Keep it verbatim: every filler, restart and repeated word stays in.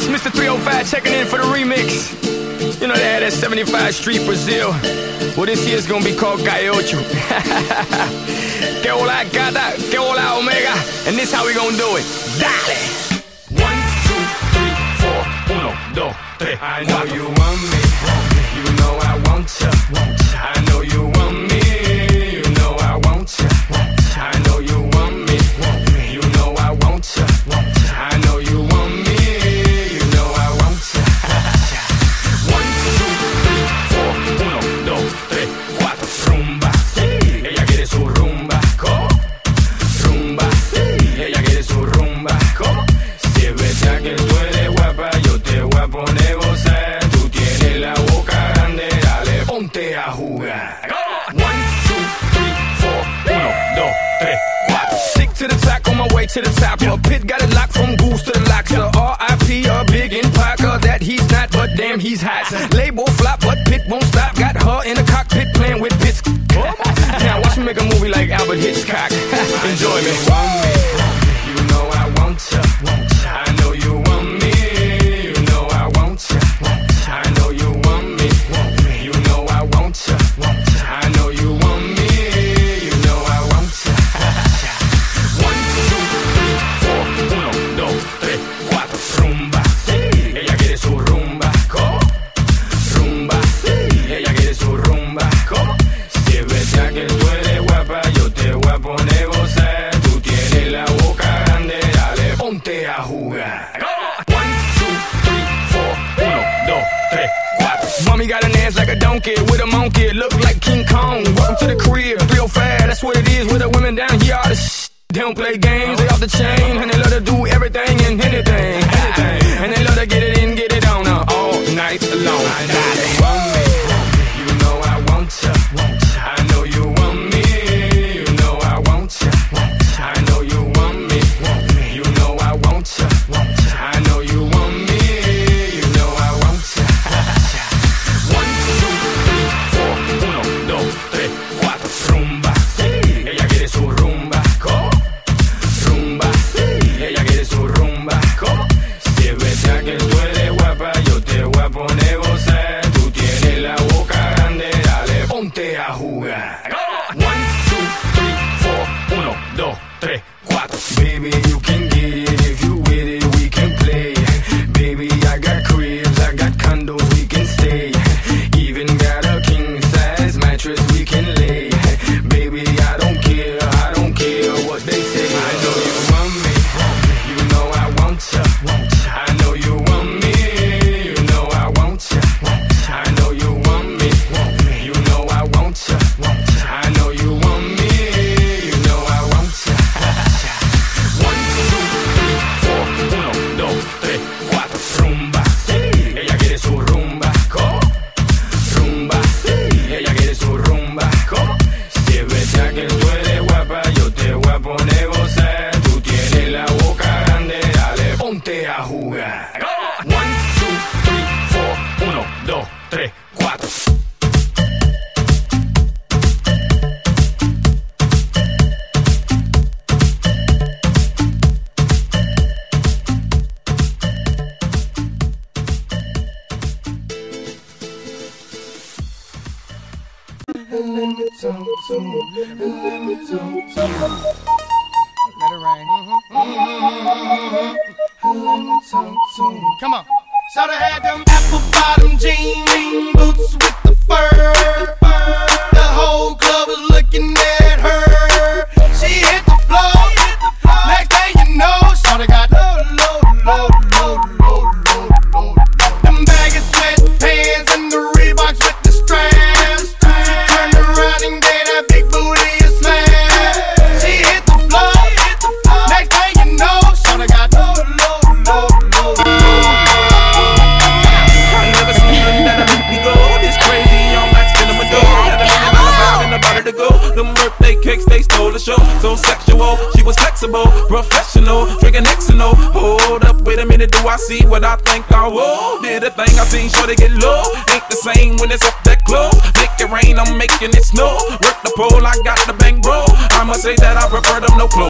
Mister three oh five checking in for the remix. You know they had that seventy-five Street Brazil. Well, this year's gonna be called Gaiocho. Que hola gata, que hola omega. And this how we gonna do it. Dale! One, two, three, four, uno, dos, tres. I know you want me, you know I want ya. I know you want me, you know I want ya. I know you want me, you know I want ya. I know you want me, you know I want ya. One, two, three, four, uno, dos, tres, cuatro. Rumba, sí, ella quiere su rumba. ¿Cómo? Rumba, sí, ella quiere su rumba. ¿Cómo? Si es verdad que tú eres guapa, yo te voy a poner gozar. Tú tienes la boca grande, dale, ponte a jugar. One, two, three, four, uno, dos, tres, cuatro. Stick to the top, on my way to the top. A pit got it locked from goose to the locks. R I P a big in Parker that he's not, but damn he's hot. Label flop, but Pit won't stop. Got her in the cockpit playing with bits. Now watch me make a movie like Albert Hitchcock. Enjoy me. You know I want ya. I know you want me. You know I want ya. I know you want me. You know I want ya. I know you want me. You know I want ya. One, two, three, four, uno, dos, tres, cuatro. Rumba, sí, ella quiere su rumba. ¿Cómo? Rumba, sí, ella quiere su rumba. ¿Cómo? Si es verdad que tú eres guapa, yo te voy a poner gozar. Tú tienes la boca grande, dale, ponte a jugar. One, two, three, four, uno, dos, tres, cuatro. Mommy got an ass like a donkey with a monkey, look like King Kong. Welcome to the crib, three oh five, that's what it is with the women down here. All the sh they don't play games, they off the chain, and they love to do everything and anything, anything. And they love to get it in, get it on uh, all night long. I know you want me, you know I want ya. I know you want me, you know I want ya. I know you want me, you know I want ya. I know you want me, you know I want ya. One, two, three, four, uno, dos, tres, cuatro. Rumba, sí, ella quiere su rumba. ¿Cómo? Rumba, sí, ella quiere su rumba. ¿Cómo? Si es verdad que tú eres guapa, yo te voy a poner gozar. Tú tienes la boca grande, dale, ponte a jugar. One, two, three, four, uno, dos, tres, cuatro. Baby, you can get it if you with it, we can play. Baby, I got cribs, I got condos, we can stay. Even got a king size mattress we can lay. Baby, I don't care, I don't care what they say. I know you want me, you know I want ya. I know you want me, you know I want ya. I know you want me, you know I want ya. I know you want me, you know I want ya. One, two, three, four, uno, dos, tres, cuatro. Rumba, sí, ella quiere su rumba. ¿Cómo? Rumba, sí, ella quiere su rumba. ¿Cómo? Si es verdad que tú eres guapa, yo te voy a poner gozar. Tú tienes la boca grande, dale, ponte a jugar. One, two, three, four, uno, dos, tres, cuatro. And let me talk to him, and let me talk to him. Let it rain. And let me talk to him. Come on. Shoulda had them apple bottom jean boots with the fur. The whole club was looking at her. She hit the floor. Next thing you know, shoulda got low, low, low, low, low, low, low. Them baggy sweatpants and the Reeboks with the straps. She turned around and gave that big booty a slam. She hit the floor. Next thing you know, shoulda got low, low, low, low, low. I never seen nothing that'll make me go this crazy. I'm like spinning my dough. Had a million dollar vibe and about to go. Them birthday cakes, they stole the show. So sexual, she was flexible, professional, drinking X and O. Hold up, wait a minute, do I see what I think I will? Did a thing I seen, sure to get low. Ain't the same when it's up that close. Make it rain, I'm making it snow. Work the pole, I got the bang bro. I must say that I prefer them no clothes.